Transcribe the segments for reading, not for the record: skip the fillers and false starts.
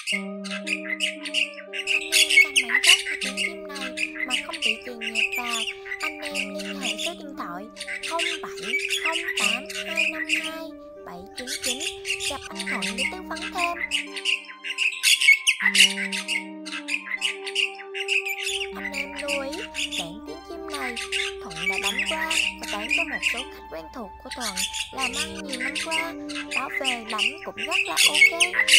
Anh em cần bản gốc của tiếng chim này mà không bị chèn nhạc vào. Anh em liên hệ số điện thoại 0708 252 799 gặp anh Thuận để tư vấn thêm. Anh em lưu ý, bản tiếng chim này Thuận đã đánh qua và bán cho một số khách quen thuộc của Thuận làm ăn nhiều năm qua. Báo về đánh cũng rất là ok.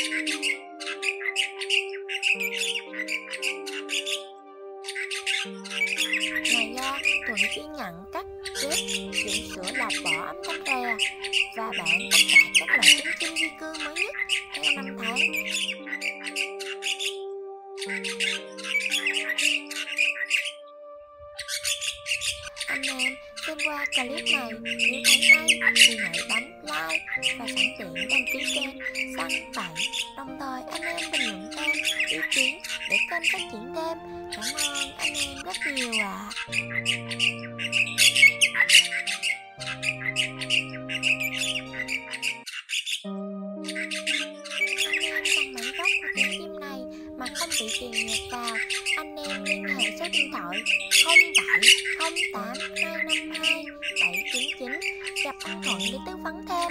Ngoài ra, Thuận chuyên nhận cắt, ghép, chỉnh sửa lọc bỏ âm thanh rè và bán tất cả các loại tiếng chim di cư mới nhất theo năm tháng. Anh em xem qua clip này, nếu thấy hay thì hãy bấm like và sẵn tiện đăng ký kênh Săn Bậy. Đồng thời anh em bình luận thêm ý kiến để kênh phát triển thêm. Cảm ơn anh em rất nhiều ạ. Anh em cần bản gốc của tiếng chim này mà không bị chèn nhạc vào. Anh em liên hệ số điện thoại 0708 252 799 gặp anh Thuận để tư vấn thêm.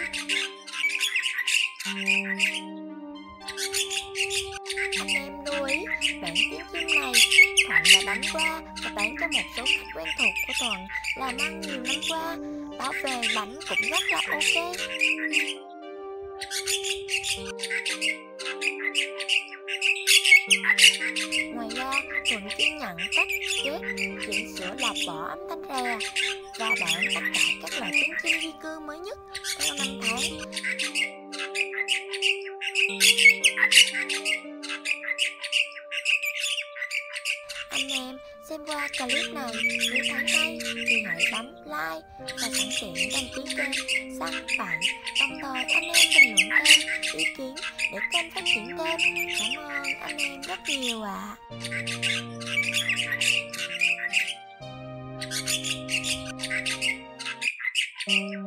Anh em lưu ý, bản tiếng chim này Thuận đã đánh qua và bán cho một số khách quen thuộc của Thuận làm ăn nhiều năm qua. Báo về đánh cũng rất là ok. Ngoài ra, Thuận chuyên nhận cắt, ghép, chỉnh sửa lọc bỏ âm thanh rè và bán tất cả các loại tiếng chim di cư mới nhất theo năm tháng. Anh em xem qua clip này, nếu thấy hay thì hãy bấm like và sẵn tiện đăng ký kênh Săn Bậy. Đồng thời anh em bình luận thêm ý kiến để kênh phát triển thêm. Cảm ơn anh em rất nhiều ạ.